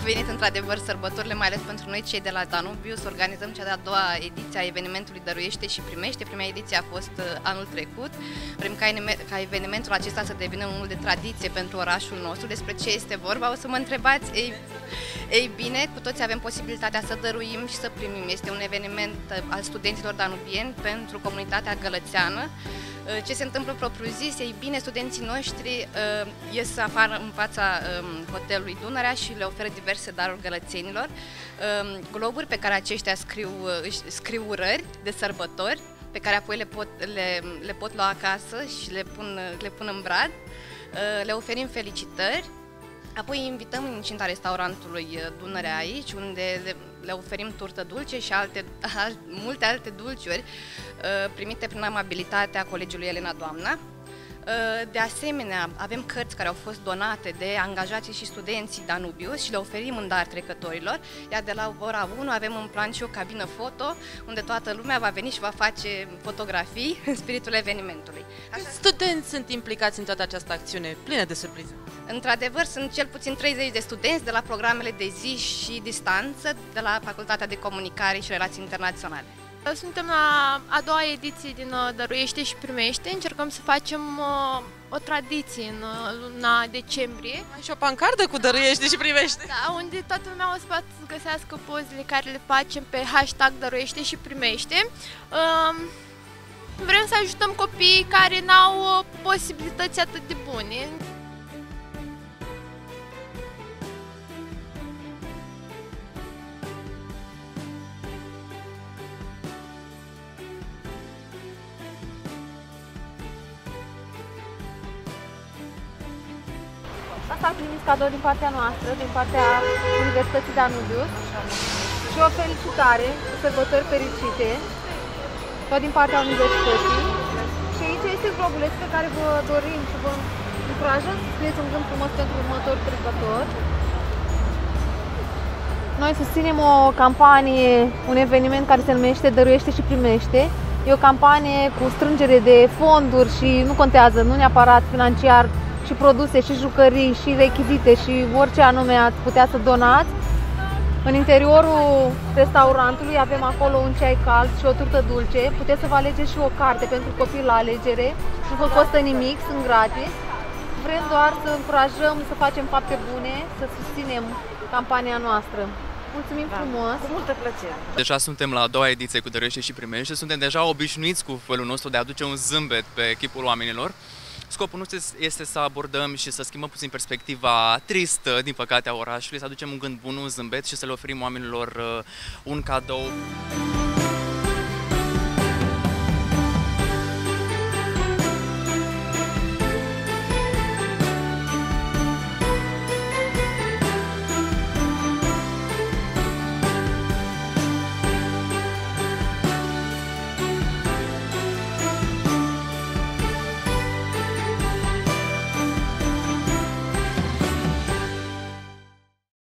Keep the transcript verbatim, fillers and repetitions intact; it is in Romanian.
venit într-adevăr sărbătorile, mai ales pentru noi cei de la Danubius. Organizăm cea de-a doua ediție a evenimentului Dăruiește și Primește. Prima ediție a fost anul trecut. Vrem ca, ca evenimentul acesta să devină unul de tradiție pentru orașul nostru. Despre ce este vorba, o să mă întrebați. Ei, ei bine, cu toți avem posibilitatea să dăruim și să primim. Este un eveniment al studenților danubieni pentru comunitatea gălățeană. Ce se întâmplă propriu-zis? Ei bine, studenții noștri uh, ies afară în fața um, hotelului Dunărea și le oferă diverse daruri gălățenilor, um, globuri pe care aceștia scriu, uh, scriu urări de sărbători, pe care apoi le pot, le, le pot lua acasă și le pun, le pun în brad, uh, le oferim felicitări. Apoi îi invităm în incinta restaurantului Dunărea aici, unde le, le oferim turtă dulce și alte, al, multe alte dulciuri uh, primite prin amabilitatea colegiului Elena Doamna. Uh, de asemenea, avem cărți care au fost donate de angajații și studenții Danubius și le oferim în dar trecătorilor, iar de la ora unu avem în plan și o cabină foto, unde toată lumea va veni și va face fotografii în spiritul evenimentului. Așa... Studenți sunt implicați în toată această acțiune, plină de surprize. Într-adevăr, sunt cel puțin treizeci de studenți de la programele de zi și distanță de la Facultatea de Comunicare și Relații Internaționale. Suntem la a doua ediție din Dăruiește și Primește. Încercăm să facem uh, o tradiție în uh, luna decembrie. Ai și o pancardă cu Dăruiește și Primește. Da, unde toată lumea o să poată să găsească pozele care le facem pe hashtag Dăruiește și Primește. Uh, vrem să ajutăm copiii care n-au uh, posibilități atât de bune. Asta am primit cadou din partea noastră, din partea Universității Danubius și o felicitare cu sărbători fericite, tot din partea Universității. Și aici este globuleț pe care vă dorim și vă încurajăm să scrieți un gând frumos pentru următorul trecător. Noi susținem o campanie, un eveniment care se numește Dăruiește și Primește. E o campanie cu strângere de fonduri și nu contează, nu neapărat financiar, și produse, și jucării, și rechizite, și orice anume ați putea să donați. În interiorul restaurantului avem acolo un ceai cald și o turtă dulce. Puteți să vă alegeți și o carte pentru copii la alegere. Nu vă costă nimic, sunt gratis. Vrem doar să încurajăm să facem fapte bune, să susținem campania noastră. Mulțumim da, frumos! Cu multă plăcere! Deja suntem la a doua ediție cu Dăruiește și Primește. Suntem deja obișnuiți cu felul nostru de a aduce un zâmbet pe chipul oamenilor. Scopul nostru este să abordăm și să schimbăm puțin perspectiva tristă, din păcate, a orașului, să aducem un gând bun, un zâmbet și să le oferim oamenilor un cadou.